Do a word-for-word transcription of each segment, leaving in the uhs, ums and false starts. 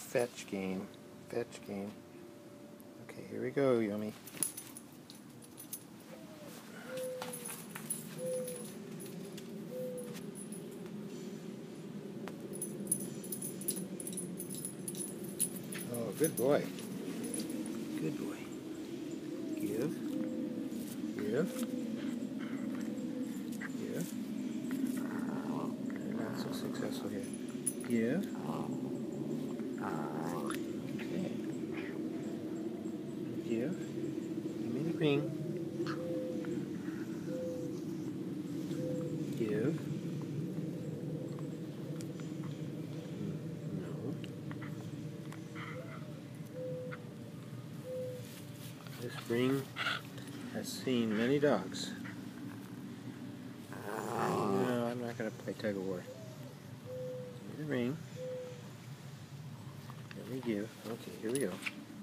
fetch game. Fetch game. Okay, here we go, Yummy. Oh, good boy. Good boy. Give. Give. Give. You're not so successful here. Give. Okay. Give. Give me the ring. Give. No. This ring has seen many dogs. No, I'm not going to play tug of war. Give me the ring. Let me give. Okay, here we go.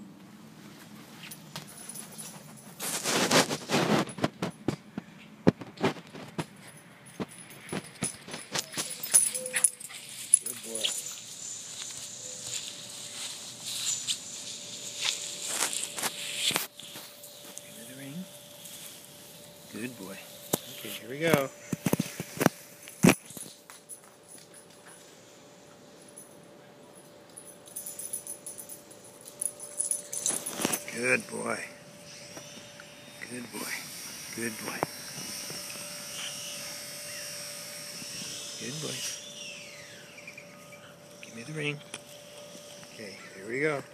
Good boy. Give me the ring. Good boy. Okay, here we go. Good boy. Good boy. Good boy. Good boy. Give me the ring. Okay, here we go.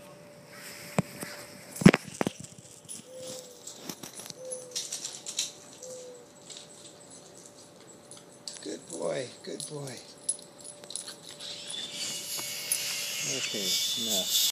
Good boy. Good boy. Okay, enough.